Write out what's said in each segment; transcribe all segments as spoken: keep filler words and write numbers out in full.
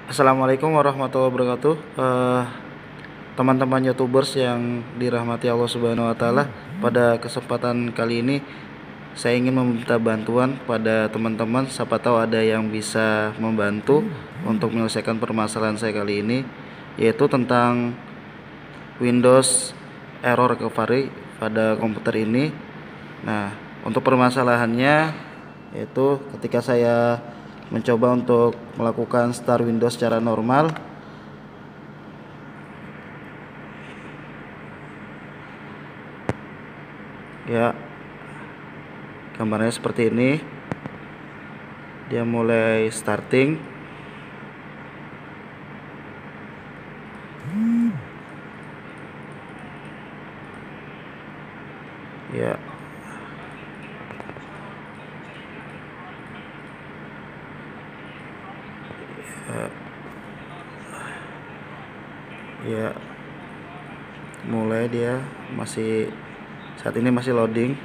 Assalamualaikum warahmatullahi wabarakatuh. Eh, teman-teman YouTubers yang dirahmati Allah Subhanahu wa taala, pada kesempatan kali ini saya ingin meminta bantuan pada teman-teman, siapa tahu ada yang bisa membantu untuk menyelesaikan permasalahan saya kali ini, yaitu tentang Windows error recovery pada komputer ini. Nah, untuk permasalahannya yaitu ketika saya mencoba untuk melakukan start Windows secara normal, ya gambarnya seperti ini. Dia mulai starting, ya ya mulai dia masih saat ini masih loading.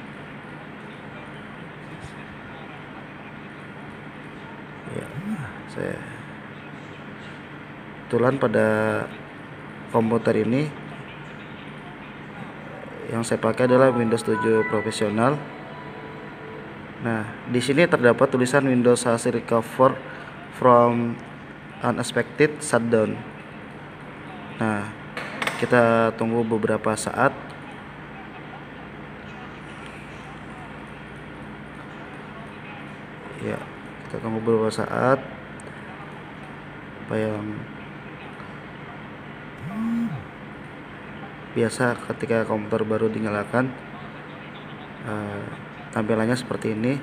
Ya, saya kebetulan pada komputer ini yang saya pakai adalah Windows tujuh profesional. Nah, di sini terdapat tulisan Windows has recovered from unexpected shutdown. Nah, kita tunggu beberapa saat. Ya, kita tunggu beberapa saat apa yang biasa ketika komputer baru dinyalakan. Uh, tampilannya seperti ini.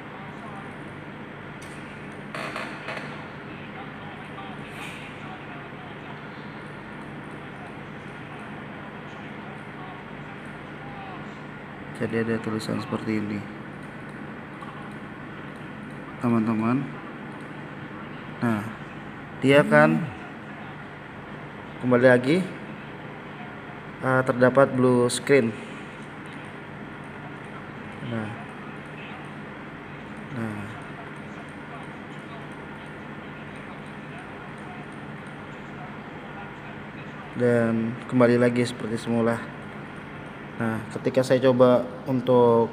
Jadi ada tulisan seperti ini, teman-teman. Nah, dia kan kembali lagi uh, terdapat blue screen. Nah, nah, dan kembali lagi seperti semula. Nah, ketika saya coba untuk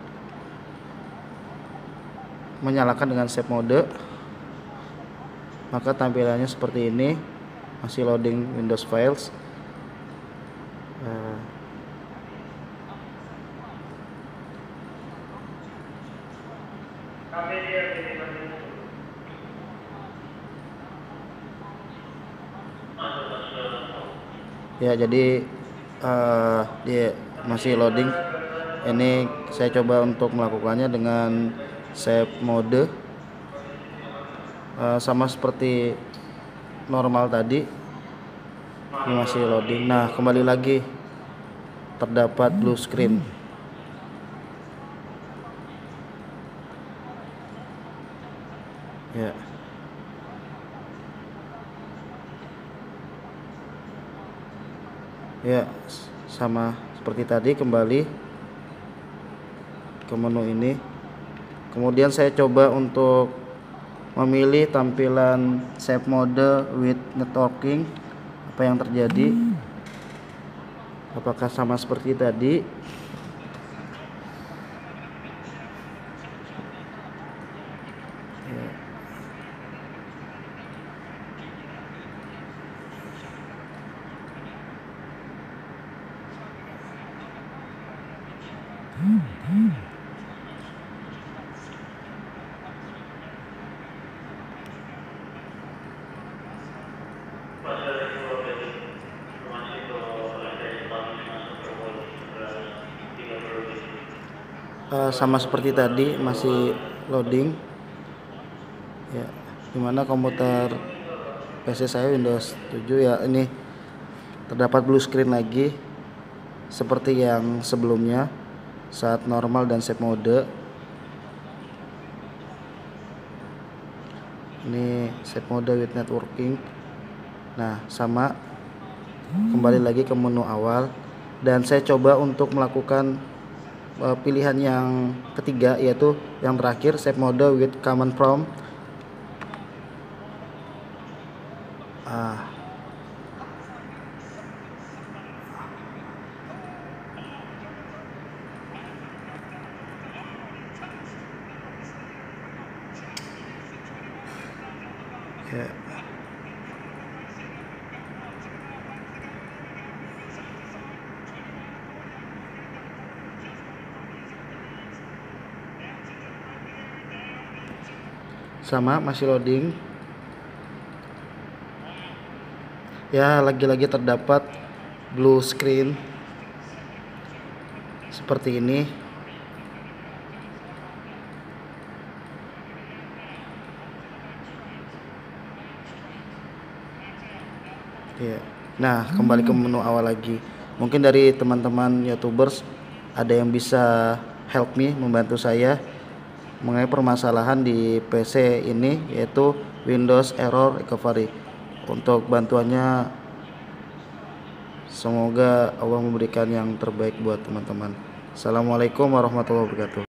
menyalakan dengan save mode, maka tampilannya seperti ini, masih loading Windows files. Uh, ya jadi uh, dia masih loading. Ini saya coba untuk melakukannya dengan save mode, uh, sama seperti normal tadi. Ini masih loading. Nah, kembali lagi terdapat blue screen. Ya, ya sama seperti tadi, kembali ke menu ini. Kemudian saya coba untuk memilih tampilan save mode with networking. Apa yang terjadi? Apakah sama seperti tadi? Ya. Uh, sama seperti tadi, masih loading. Ya, dimana komputer P C saya Windows tujuh, ya ini terdapat blue screen lagi seperti yang sebelumnya saat normal dan save mode. Ini save mode with networking. Nah, sama, kembali lagi ke menu awal, dan saya coba untuk melakukan uh, pilihan yang ketiga, yaitu yang terakhir, save mode with command prompt. ah ya. Sama, masih loading. Ya, lagi-lagi terdapat blue screen seperti ini. Ya. Nah, kembali ke menu awal lagi. Mungkin dari teman-teman YouTubers ada yang bisa help me, membantu saya mengenai permasalahan di P C ini, yaitu Windows Error Recovery. Untuk bantuannya, semoga Allah memberikan yang terbaik buat teman-teman. Assalamualaikum warahmatullahi wabarakatuh.